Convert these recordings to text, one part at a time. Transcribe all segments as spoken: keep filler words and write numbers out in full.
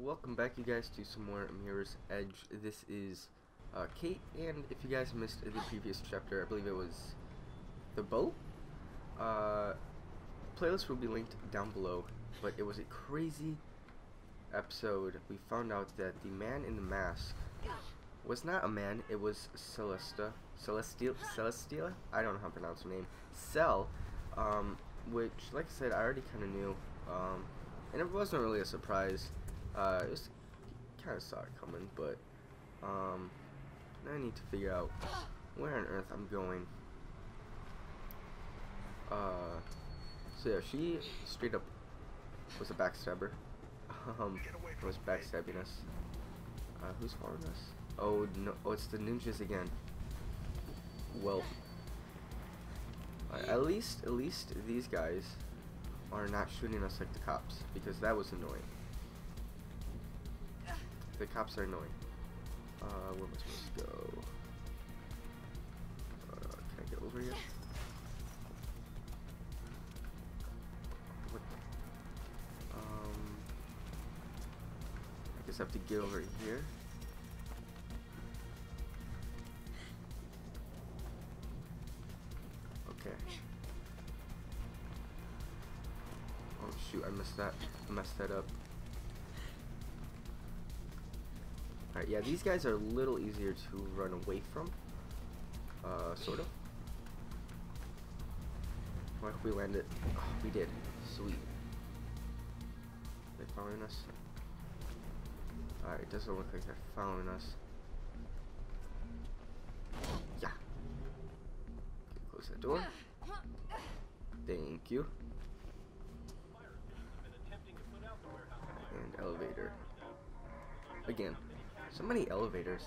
welcome back, you guys, to some more Mirror's Edge. This is uh, Kate, and if you guys missed the previous chapter, I believe it was the boat. Uh, playlist will be linked down below, but it was a crazy episode. We found out that the man in the mask was not a man; it was Celesta, Celestial, Celestial. I don't know how to pronounce her name. Cell, um, which, like I said, I already kind of knew. Um, And it wasn't really a surprise. Uh, it was kind of saw it coming, but um, now I need to figure out where on earth I'm going. Uh, so yeah, she straight up was a backstabber. Um, was backstabbing us. Uh, who's following us? Oh no! Oh, it's the ninjas again. Well, uh, at least at least these guys are not shooting us like the cops, because that was annoying. The cops are annoying. Uh, where am I supposed to go? Uh, can I get over here? What? Um, I guess I have to get over here. Okay. Oh shoot, I messed that I messed that up. Alright, yeah, these guys are a little easier to run away from. Uh, sort of. I hope we landed. Oh, we did. Sweet. They following us? Alright, it doesn't look like they're following us. Yeah. Okay, close that door. Thank you. And elevator. Again, so many elevators.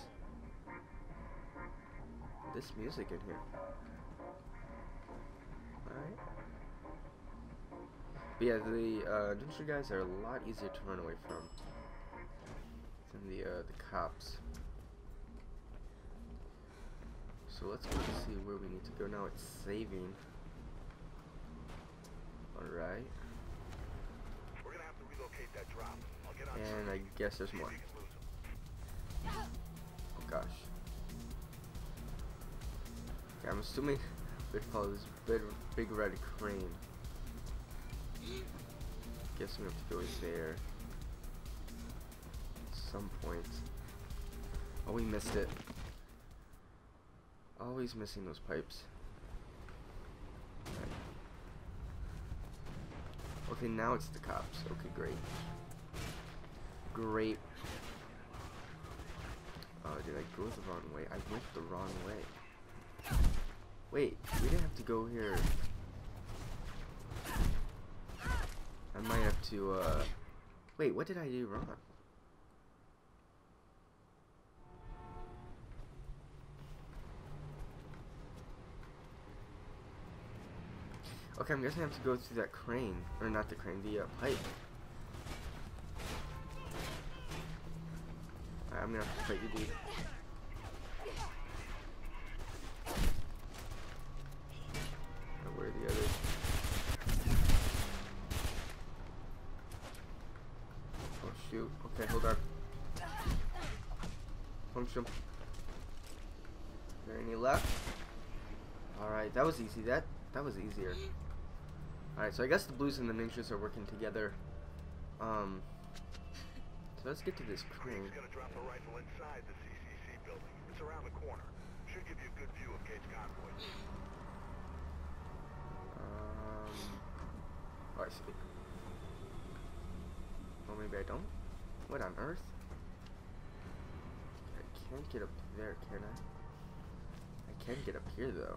This music in here. Alright. But yeah, the uh, ninja guys are a lot easier to run away from than the uh, the cops. So let's go see where we need to go now. It's saving. Alright. That drop. I'll get on And I guess there's more. Oh gosh. Okay, I'm assuming we'd follow this big, big red crane. Guess we have to go there. At some point. Oh, we missed it. Always missing those pipes. Right. Okay, now it's the cops. Okay, great. Great. Oh, did I go the wrong way? I went the wrong way. Wait, we didn't have to go here. I might have to, uh... Wait, what did I do wrong? Okay, I'm guessing I have to go through that crane. Or not the crane, the uh, pipe. I'm gonna have to fight you, dude. Oh, where are the others? Oh shoot. Okay, hold on. Punch him. Is there any left? Alright, that was easy. That that was easier. Alright, so I guess the blues and the ninjas are working together. Um So let's get to this crane. Gonna drop a rifle inside the C C C building. It's around the corner. Should give you a good view of Kate's convoy. Um. Oh, I see. Oh, maybe I don't. What on earth? I can't get up there, can I? I can get up here though.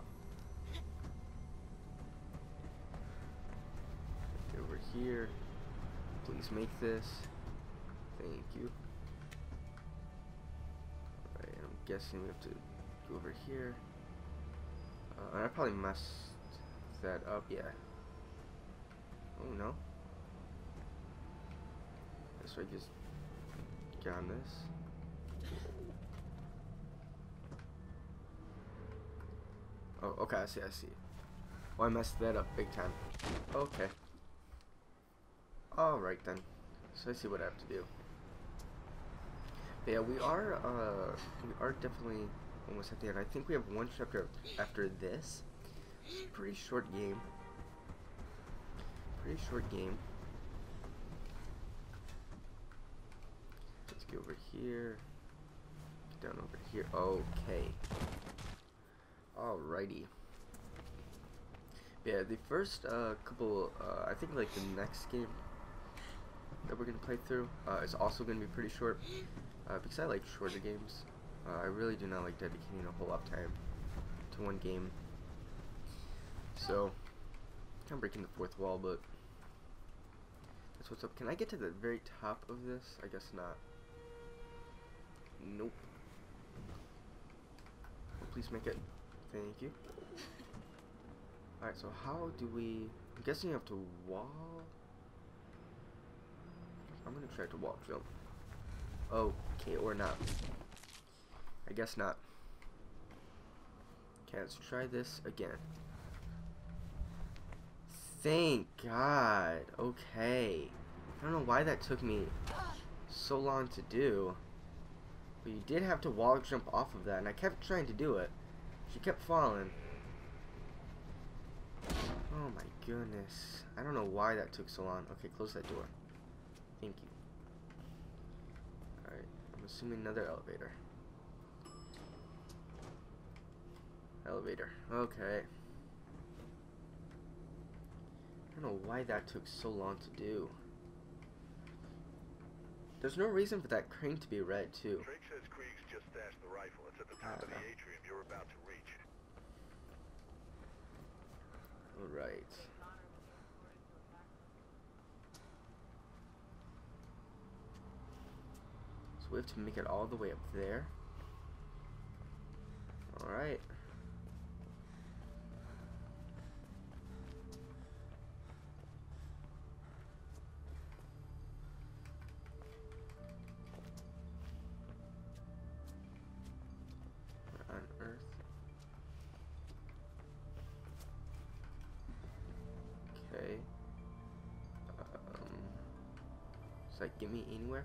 Get over here. Please make this. Thank you. Alright, I'm guessing we have to go over here. Uh, I probably messed that up, yeah. Oh no. So I just get on this. Oh, okay, I see, I see. Oh, I messed that up big time. Okay. Alright then. So I see what I have to do. But yeah, we are uh we are definitely almost at the end. I think we have one chapter after this. It's a pretty short game. Pretty short game. Let's get over here. Get down over here. Okay. Alrighty. Yeah, the first uh, couple, uh, I think like the next game that we're gonna play through uh, is also gonna be pretty short uh, because I like shorter games. Uh, I really do not like dedicating a whole lot of time to one game. So I'm breaking the fourth wall, but that's what's up. Can I get to the very top of this? I guess not. Nope. Oh, please make it. Thank you. Alright, so how do we... I'm guessing you have to wall... I'm gonna try to wall jump. Okay, or not. I guess not. Okay, let's try this again. Thank God. Okay. I don't know why that took me so long to do. But you did have to wall jump off of that, and I kept trying to do it. She kept falling. Oh my goodness. I don't know why that took so long. Okay, close that door. Thank you. Alright, I'm assuming another elevator. Elevator. Okay. I don't know why that took so long to do. There's no reason for that crane to be red, too. Drake says Krieg's just stashed the rifle. It's at the top of the atrium you're about to reach. Alright. So we have to make it all the way up there. Alright. What on earth? Okay. Um, does that get me anywhere?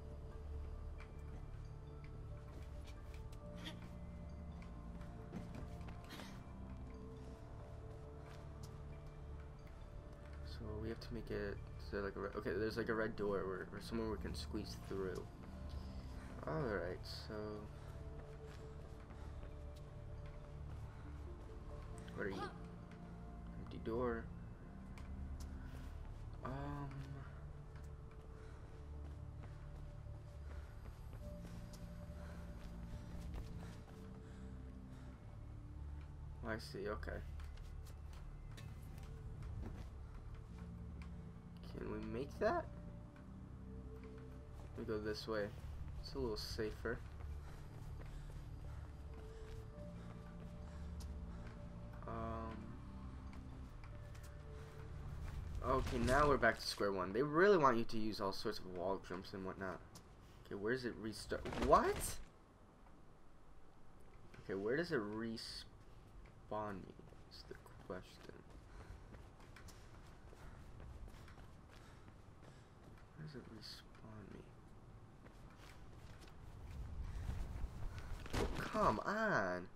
So we have to make it so like a red, okay. There's like a red door where, where somewhere we can squeeze through. All right, so what are you? Empty door. Um. I see. Okay. Can we make that? We go this way. It's a little safer. Um. Okay, now we're back to square one. They really want you to use all sorts of wall jumps and whatnot. Okay, where does it restart? What? Okay, where does it respawn me? Is the question. Where does it respawn me? Oh, come on.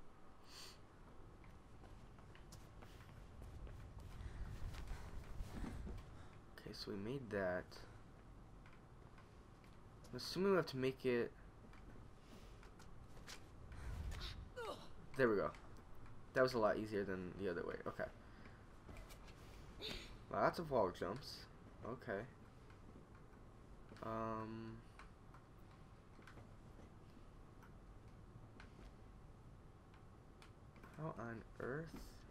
Okay, so we made that. I'm assuming we have to make it. There we go. That was a lot easier than the other way. Okay. Lots of wall jumps. Okay. Um. How on earth?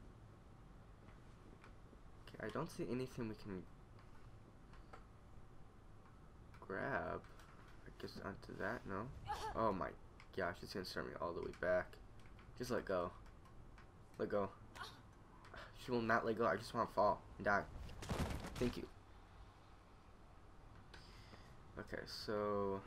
Okay, I don't see anything we can grab. I guess onto that, no? Oh my gosh, it's gonna start me all the way back. Just let go. Let go. She will not let go. I just want to fall and die. Thank you. Okay, so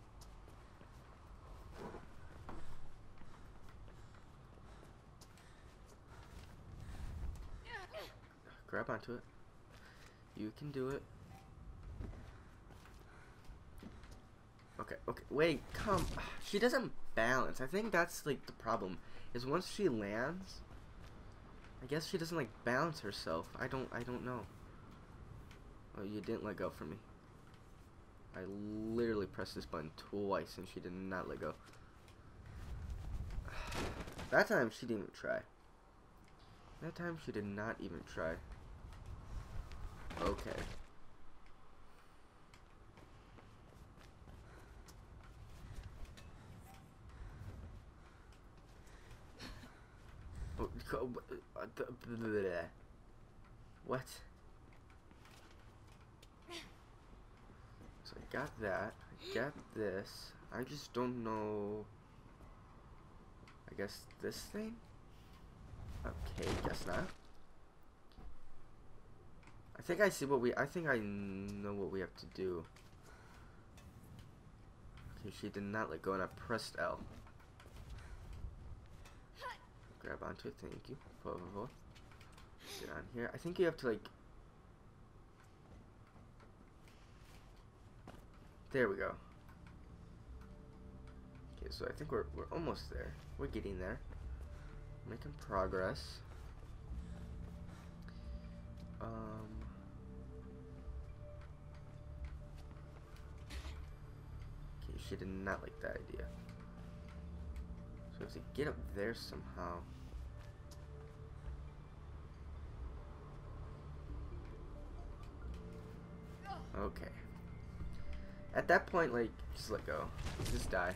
grab onto it. You can do it. Okay. Okay, okay, wait, come. She doesn't balance. I think that's like the problem. Is once she lands, I guess she doesn't like balance herself. I don't. I don't know. Oh, you didn't let go from me. I literally pressed this button twice and she did not let go. That time she didn't even try. That time she did not even try. Okay. What? So I got that. I got this. I just don't know. I guess this thing? Okay, guess not. I think I see what we. I think I know what we have to do. Okay, she did not let go, and I pressed L. Grab onto it. Thank you. Por favor. Get on here. I think you have to like. There we go. Okay, so I think we're we're almost there. We're getting there. Making progress. Um. Okay, she did not like that idea. So I have to get up there somehow. Okay. At that point, like, just let go. Just die.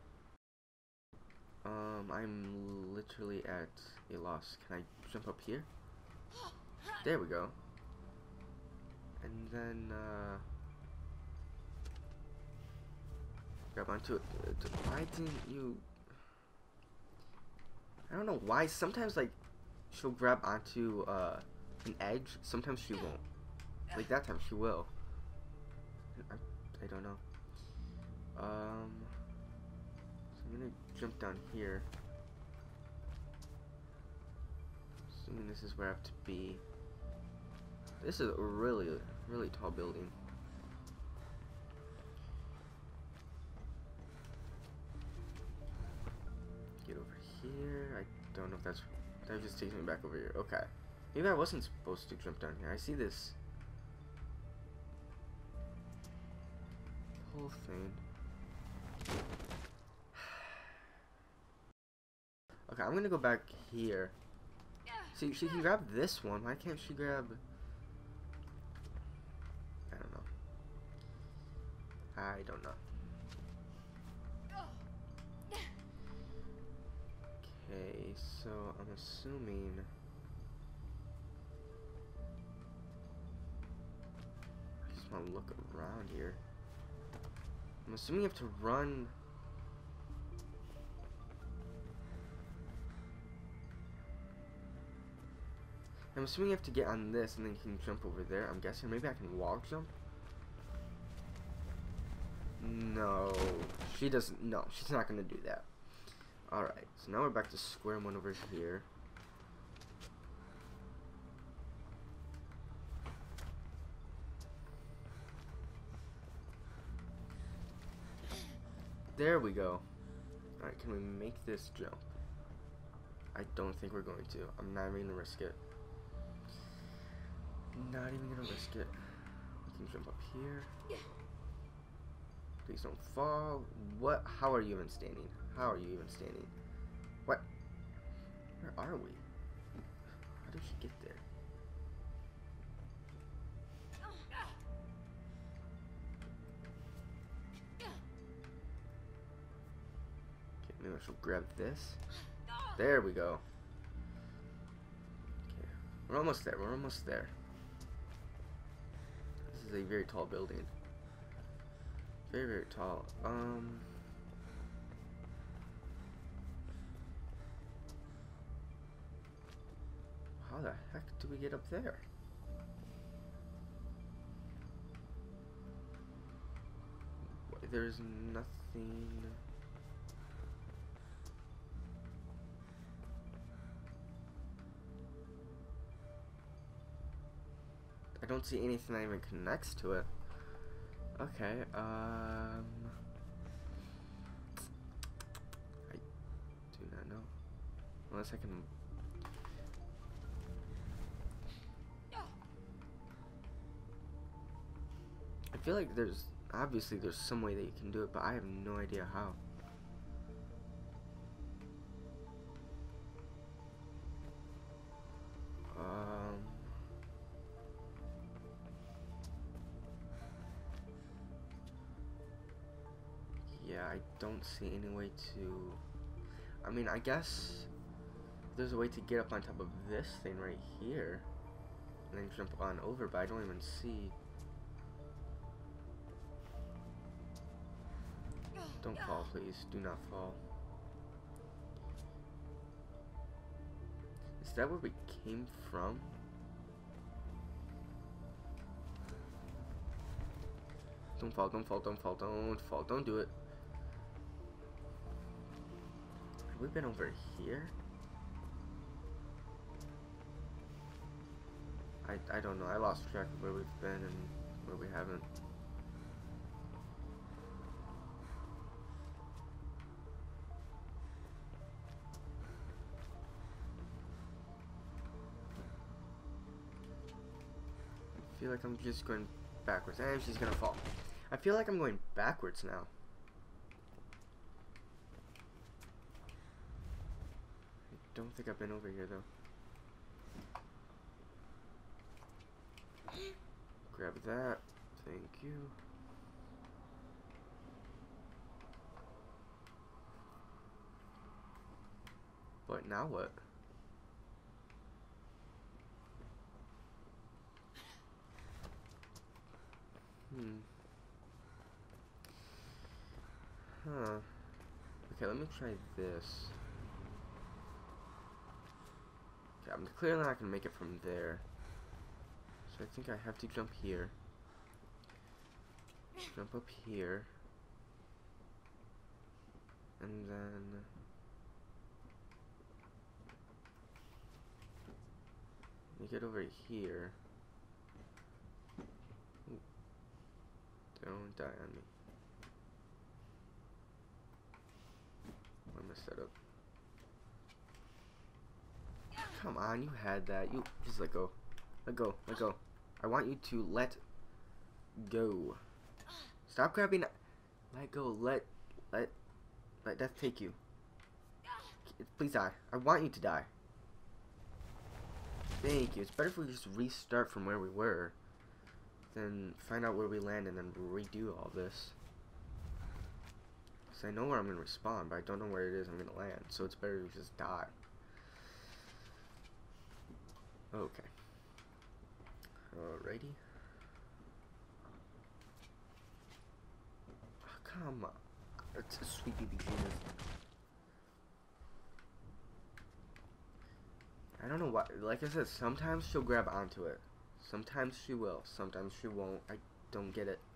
Um, I'm literally at a loss. Can I jump up here? There we go. And then, uh... grab onto it. Why didn't you... I don't know why. Sometimes, like, she'll grab onto, uh, an edge. Sometimes she won't. Like, that time she will. I, I don't know. Um... So I'm gonna jump down here. Assuming this is where I have to be. This is a really, really tall building. Get over here. I don't know if that's... That just takes me back over here. Okay. Maybe I wasn't supposed to jump down here. I see this whole thing. Okay, I'm gonna go back here. See, she can grab this one. Why can't she grab... I don't know. I don't know. Okay, so I'm assuming... I just want to look around here. I'm assuming you have to run... I'm assuming you have to get on this and then you can jump over there. I'm guessing maybe I can wall jump. No, she doesn't. No, she's not gonna do that. All right, so now we're back to square one over here. There we go. All right, can we make this jump? I don't think we're going to. I'm not even gonna risk it. Not even gonna risk it. We can jump up here. Please don't fall. What? How are you even standing? How are you even standing? What? Where are we? How did she get there? Okay, maybe I should grab this. There we go. Okay, we're almost there. We're almost there. This is a very tall building. Very, very tall. Um. How the heck do we get up there? There's nothing. I don't see anything that even connects to it. Okay, um... Unless I can... I feel like there's... Obviously there's some way that you can do it, but I have no idea how. Um... Yeah, I don't see any way to... I mean, I guess there's a way to get up on top of this thing right here and then jump on over, but I don't even see... Don't fall, please. Do not fall. Is that where we came from? Don't fall, don't fall, don't fall, don't fall, don't do it. Have we been over here? I, I don't know. I lost track of where we've been and where we haven't. I feel like I'm just going backwards. And she's gonna fall. I feel like I'm going backwards now. I don't think I've been over here though. Grab that. Thank you. But now what? Hmm. Huh. Okay, let me try this. Okay, I'm clearly not gonna make it from there. So I think I have to jump here. Jump up here. And then... let me get over here. Ooh. Don't die on me. I messed that up. Come on, you had that. You just let go. Let go. Let go. I want you to let go. Stop grabbing. Let go. Let let let death take you. Please die. I want you to die. Thank you. It's better if we just restart from where we were than find out where we land and then redo all this. Because I know where I'm going to respawn, but I don't know where it is I'm going to land. So it's better to just die. Okay. Alrighty. Oh, come on. It's a sweet baby Jesus. I don't know why. Like I said, sometimes she'll grab onto it. Sometimes she will. Sometimes she won't. I don't get it.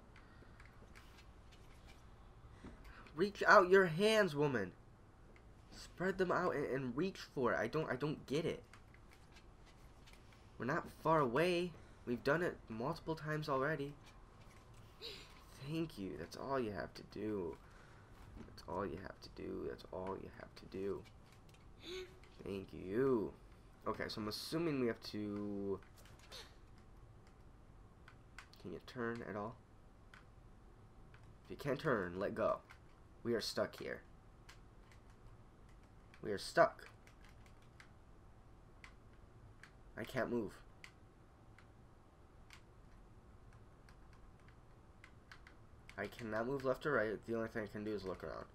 Reach out your hands, woman. Spread them out and, and reach for it. I don't. I don't get it. We're not far away. We've done it multiple times already. Thank you. That's all you have to do. That's all you have to do. That's all you have to do. Thank you. Okay, so I'm assuming we have to... Can you turn at all? If you can't turn, let go. We are stuck here. We are stuck. I can't move. I cannot move left or right. The only thing I can do is look around.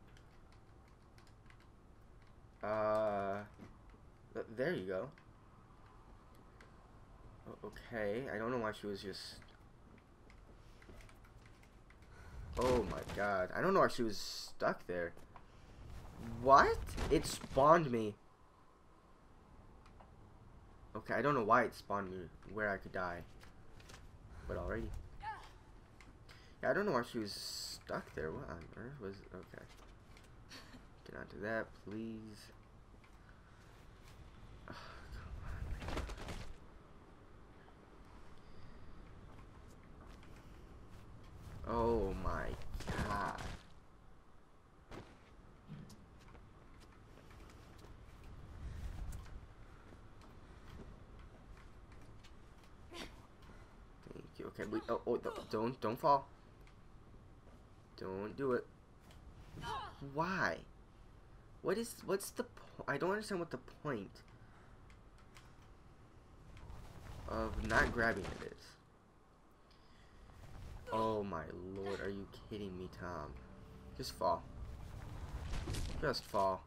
Uh, th there you go. O okay, I don't know why she was just... Oh my god, I don't know why she was stuck there. What? It spawned me. Okay, I don't know why it spawned me where I could die. But alrighty. Yeah, I don't know why she was stuck there. What on earth was... Okay. Get onto that, please. Oh, come on. Oh my god. Okay, we, oh, oh, don't, don't fall. Don't do it. Why? What is, what's the po- I don't understand what the point of not grabbing it is. Oh my lord, are you kidding me, Tom? Just fall. Just fall.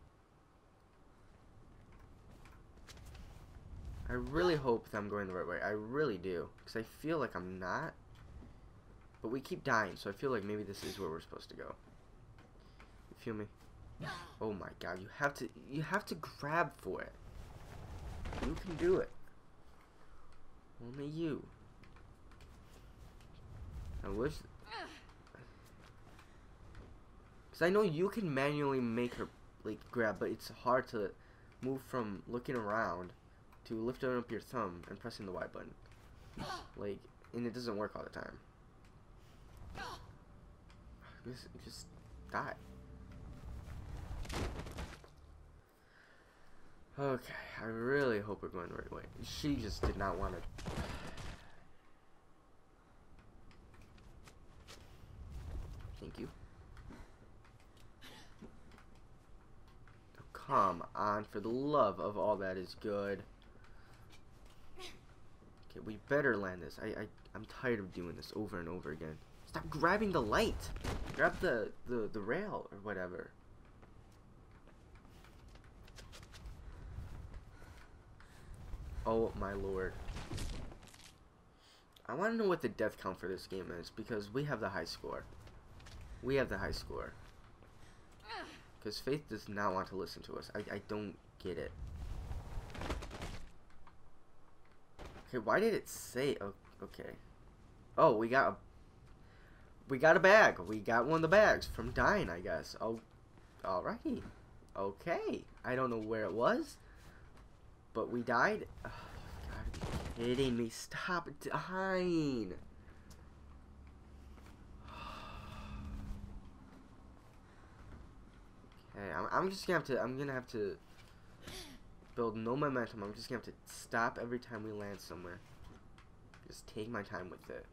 I really hope that I'm going the right way. I really do. Because I feel like I'm not. But we keep dying, so I feel like maybe this is where we're supposed to go. You feel me? Oh my god, you have to you have to grab for it. You can do it. Only you. I wish, because I know you can manually make her like grab, but it's hard to move from looking around to lifting up your thumb and pressing the Y button. Like, and it doesn't work all the time. Just, just die. Okay, I really hope we're going the right way. She just did not want to. Thank you. Oh, come on, for the love of all that is good. Okay, we better land this. I, I, I'm tired of doing this over and over again. Stop grabbing the light. Grab the, the, the rail or whatever. Oh my lord. I want to know what the death count for this game is, because we have the high score. We have the high score. Because Faith does not want to listen to us. I, I don't get it. Okay, why did it say... Oh, okay. Oh, we got a... We got a bag. We got one of the bags from dying, I guess. Oh, alrighty. Okay. I don't know where it was. But we died? Oh, you gotta be kidding me. Stop dying. Okay, I'm, I'm just gonna have to, I'm gonna have to build no momentum. I'm just gonna have to stop every time we land somewhere. Just take my time with it.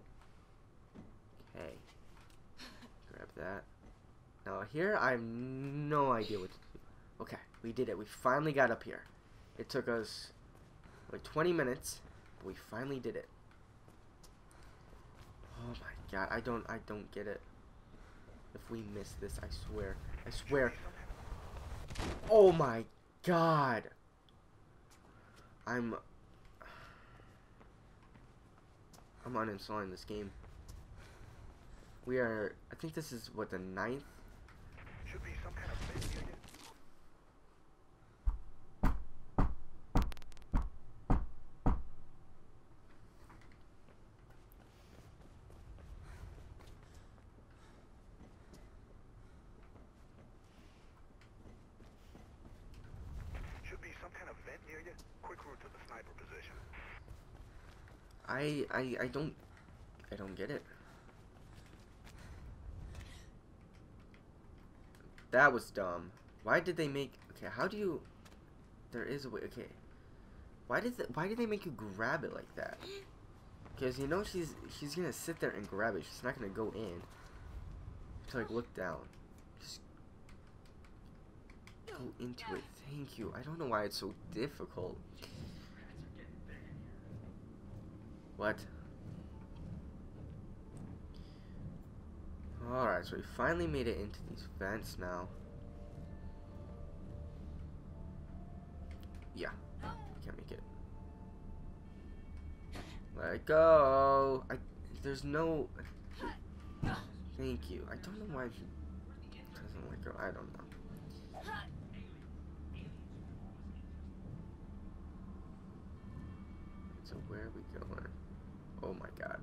Okay. Grab that. Now here, I have no idea what to do. Okay, we did it. We finally got up here. It took us like twenty minutes, but we finally did it. Oh my god, I don't, I don't get it. If we miss this, I swear, I swear. Oh my god. I'm, I'm uninstalling this game. We are, I think this is what, the ninth? Should be some kind of vent unit. Should be some kind of vent near you. Quick route to the sniper position. I, I, I don't, I don't get it. That was dumb. Why did they make... Okay, how do you... There is a way... Okay. Why did, the, why did they make you grab it like that? Because, you know, she's she's gonna sit there and grab it. She's not gonna go in. To, like, look down. Just... Go into it. Thank you. I don't know why it's so difficult. What? Alright, so we finally made it into these vents now. Yeah, can't make it. Let it go. I, there's no... Thank you. I don't know why she doesn't let go. I don't know. So where are we going? Oh my god.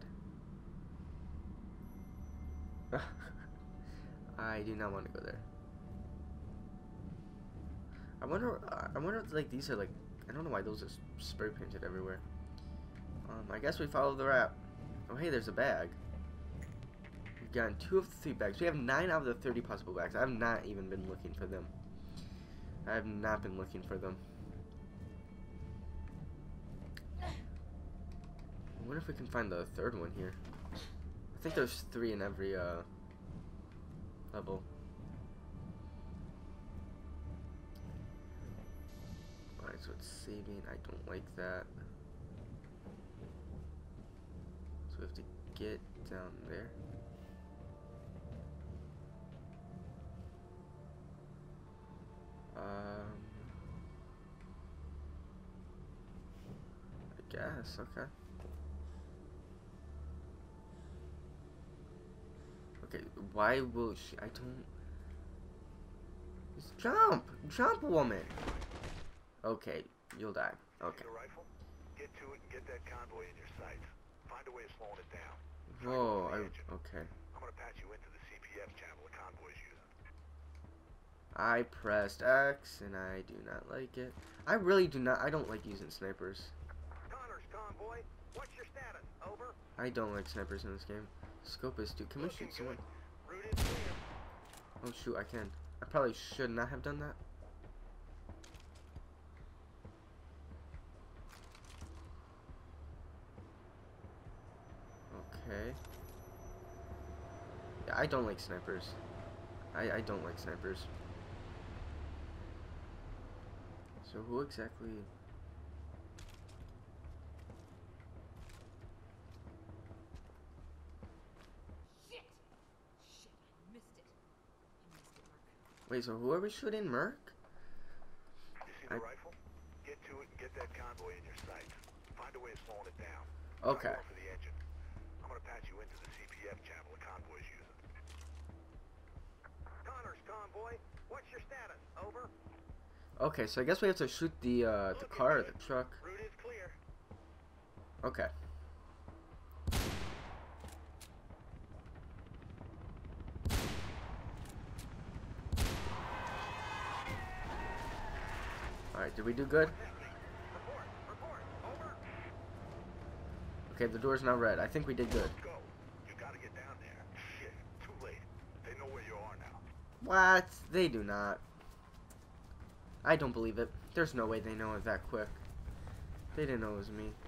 I do not want to go there. I wonder. Uh, I wonder if like these are like. I don't know why those are spray painted everywhere. Um, I guess we follow the route. Oh hey, there's a bag. We've gotten two of the three bags. We have nine out of the thirty possible bags. I have not even been looking for them. I have not been looking for them. I wonder if we can find the third one here. I think there's three in every uh, level. Alright, so it's saving. I don't like that. So we have to get down there. Um, I guess, okay. Okay, why will she? I don't. Just jump! Jump, woman! Okay, you'll die. Okay. Need a rifle? Get to it and get that convoy in your sights. Find a way of slowing it down. Whoa, I, Try to move the engine. okay. I'm gonna patch you into the C P F channel the convoy's using. I pressed X and I do not like it. I really do not. I don't like using snipers. Connors convoy, what's your status? Over. I don't like snipers in this game. Scopus, dude, can we Looking shoot someone? good. Route is clear. Oh shoot, I can. I probably should not have done that. Okay. Yeah, I don't like snipers. I, I don't like snipers. So who exactly... Shit! Shit, I missed it. I missed it, Mark. Wait, so who are we shooting? Merc? You see the I- rifle? Get to it and get that convoy in your sights. Find a way of slowing it down. Okay. Try going for the engine. I'm gonna patch you into the C P F channel the convoy's using. Connors convoy, what's your status? Over. Okay, so I guess we have to shoot the uh, the car or the truck. Route is clear. Okay. Alright, did we do good? Report, report, over. Okay, the door's now red. I think we did good. Let's go. You gotta get down there. Shit, too late. They know where you are now. What? They do not. I don't believe it. There's no way they know it that quick. They didn't know it was me.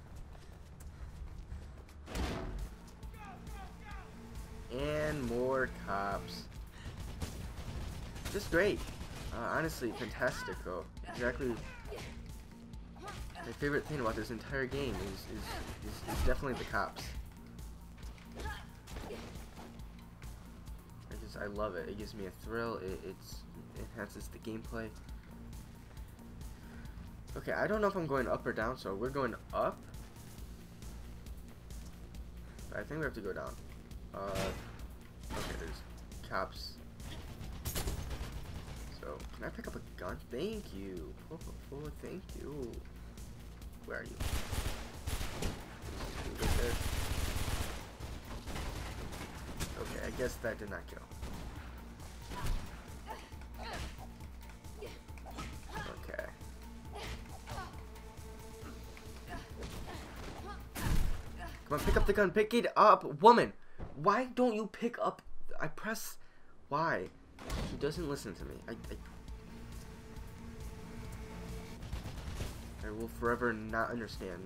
And more cops. Just great. Uh, honestly, fantastic though. Exactly. My favorite thing about this entire game is is, is, is definitely the cops. I just I love it. It gives me a thrill. It it's it enhances the gameplay. Okay, I don't know if I'm going up or down, so we're going up. I think we have to go down. Uh, okay, there's cops. So, can I pick up a gun? Thank you. Oh, oh, oh, thank you. Where are you? Right there. Okay, I guess that did not kill. Okay. Come on, pick up the gun. Pick it up. Woman, why don't you pick up... I press... Why? She doesn't listen to me. I, I... I will forever not understand.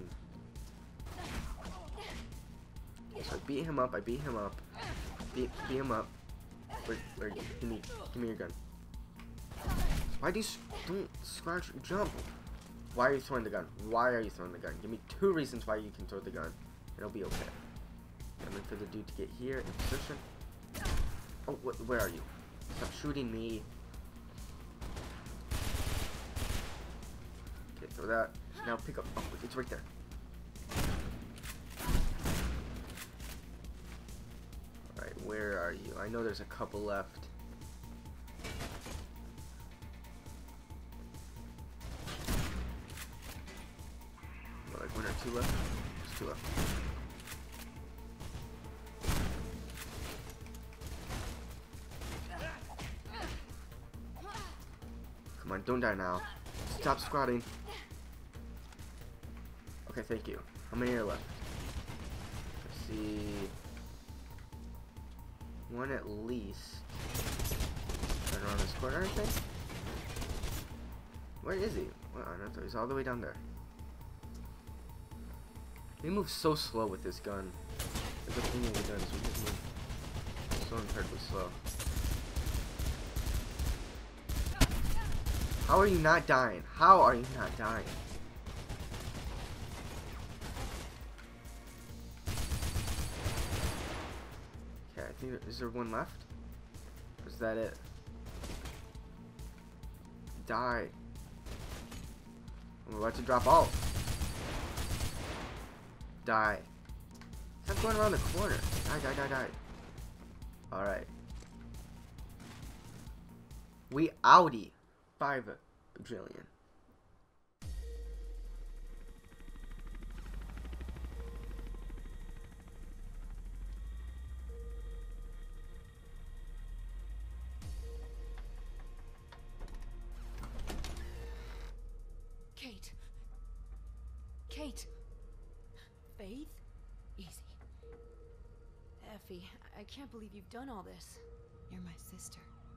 So I beat him up. I beat him up. Beat, beat him up. Where, where, give me, give me your gun. Why do you... Don't scratch... Jump. Why are you throwing the gun? Why are you throwing the gun? Give me two reasons why you can throw the gun. It'll be okay. I'm waiting for the dude to get here in position. Oh, wh where are you? Stop shooting me. Okay, throw that. Now pick up. Oh, it's right there. Alright, where are you? I know there's a couple left. What, like one or two left? There's two left. Come on, don't die now. Stop squatting. Okay, thank you. How many are left? Let's see. One at least. Right around this corner, I think. Where is he? Well, I don't know. He's all the way down there. We move so slow with this gun. The good thing with the gun is we just move so incredibly slow. How are you not dying? How are you not dying? Okay, I think, is there one left? Or is that it? Die. I'm about to drop off. Die. Stop going around the corner. Die, die, die, die. Alright. We outie. Five bajillion. Kate. Kate. Faith? Easy. Effie, I can't believe you've done all this. You're my sister.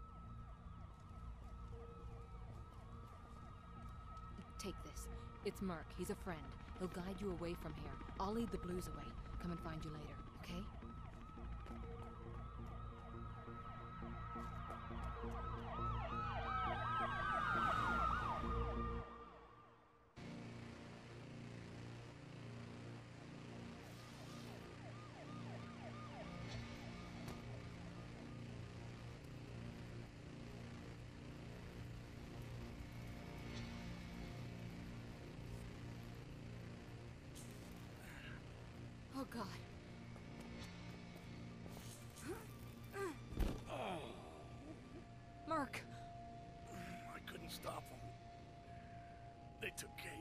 Take this. It's Merc. He's a friend. He'll guide you away from here. I'll lead the Blues away. Come and find you later, okay? Oh, God. Merc. I couldn't stop them. They took Kate.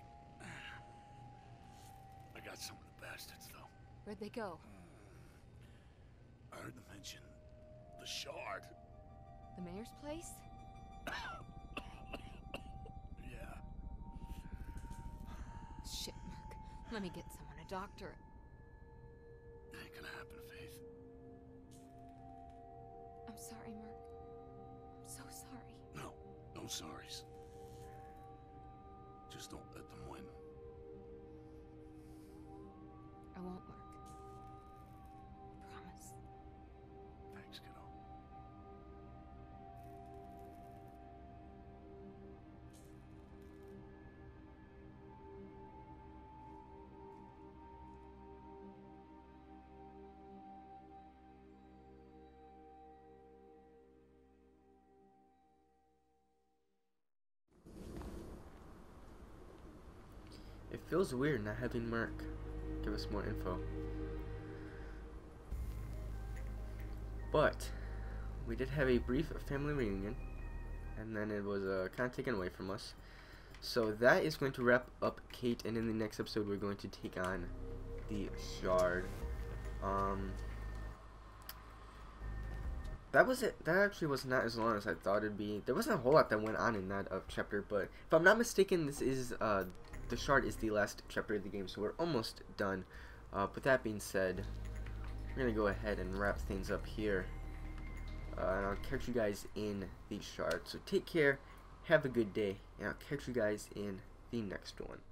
I got some of the bastards, though. Where'd they go? I heard them mention the Shard. The mayor's place? Yeah. Shit, Merc. Let me get someone, a doctor. Ain't gonna happen, Faith. I'm sorry, Merc. I'm so sorry. No, no sorries. Just don't let them win. I won't, Merc. Promise. Thanks, kiddo. It feels weird not having Merc give us more info. But we did have a brief family reunion, and then it was uh, kind of taken away from us. So that is going to wrap up Kate, and in the next episode we're going to take on the Shard. Um, that was it. That actually was not as long as I thought it'd be. There wasn't a whole lot that went on in that uh, chapter, but if I'm not mistaken, this is uh, the Shard is the last chapter of the game, so we're almost done. Uh, but that being said, we're gonna go ahead and wrap things up here, uh, and I'll catch you guys in the Shard. So take care, have a good day, and I'll catch you guys in the next one.